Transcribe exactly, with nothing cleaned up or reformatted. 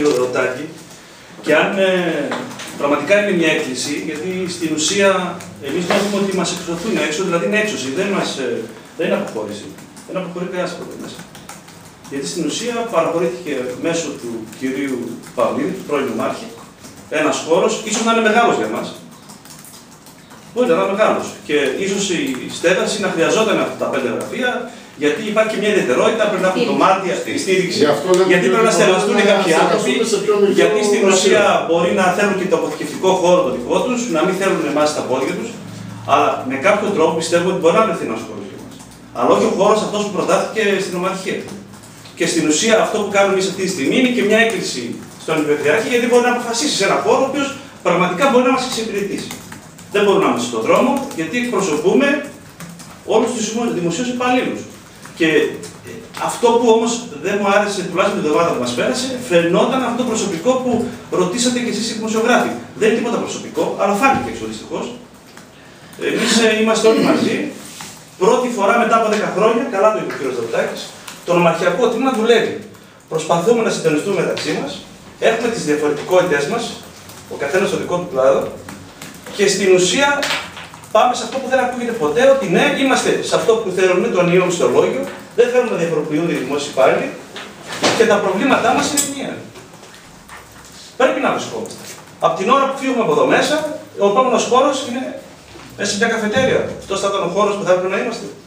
Ρωτάκι, και αν ε, πραγματικά είναι μια έκκληση, γιατί στην ουσία εμείς βλέπουμε ότι μας εξωθούν έξω, δηλαδή είναι έξωση, δεν, μας, ε, δεν είναι αποχώρηση. Δεν αποχωρεί κανένας από εδώ μέσα. Γιατί στην ουσία παραχωρήθηκε μέσω του κυρίου Παυλίδη, του πρώην νομάρχη, ένας χώρος, ίσως να είναι μεγάλος για μας. Μπορεί να είναι μεγάλος. Και ίσως η στέγαση να χρειαζόταν αυτά τα πέντε γραφεία, γιατί υπάρχει και μια ιδιαιτερότητα, πρέπει να έχουν δωμάτια στη στήριξη. Γιατί πρέπει να στεγαστούν κάποιοι άνθρωποι, γιατί στην ουσία μπορεί να θέλουν και το αποθηκευτικό χώρο το δικό τους, να μην θέλουν εμάς στα πόδια τους, αλλά με κάποιο τρόπο πιστεύω ότι μπορεί να βρεθεί ένας χώρος για μας. Αλλά όχι ο χώρος αυτός που προτάθηκε στην Ομαρχία. Και στην ουσία αυτό που κάνουμε εμείς αυτή τη στιγμή είναι και μια έκκληση στον Υπηρετριάρχη, γιατί μπορεί να αποφασίσει σε ένα χώρο ο οποίος πραγματικά μπορεί να μας εξυπηρετήσει. Δεν μπορούμε να είμαστε στον δρόμο, γιατί εκπροσωπούμε όλους τους δημοσίους υπαλλήλους. Και αυτό που όμως δεν μου άρεσε, τουλάχιστον την εβδομάδα που μας πέρασε, φαινόταν αυτό το προσωπικό που ρωτήσατε και εσείς οι δημοσιογράφοι. Δεν είναι τίποτα προσωπικό, αλλά φάνηκε έξω δυστυχώς. Εμείς είμαστε όλοι μαζί. Πρώτη φορά μετά από δέκα χρόνια, καλά το είπε ο κ. Δροτάκης, το νομαρχιακό τμήμα δουλεύει. Προσπαθούμε να συντονιστούμε μεταξύ μας, έχουμε τις διαφορετικότητες μας, ο καθένας στο δικό του κλάδο, και στην ουσία πάμε σε αυτό που δεν ακούγεται ποτέ, ότι ναι, είμαστε σε αυτό που θέλουμε, το ενιαίο μισθολόγιο, δεν θέλουμε να διαφοροποιούνται οι δημόσιοι υπάλληλοι και τα προβλήματά μας είναι μία. Πρέπει να βρισκόμαστε. Από την ώρα που φύγουμε από εδώ μέσα, ο επόμενος χώρος είναι μέσα σε μια καφετέρια. Αυτός θα ήταν ο χώρος που θα έπρεπε να είμαστε.